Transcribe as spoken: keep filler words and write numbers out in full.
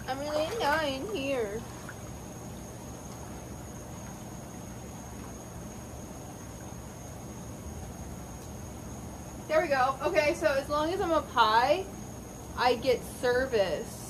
I'm really not in here. There we go. Okay, so as long as I'm up high, I get service.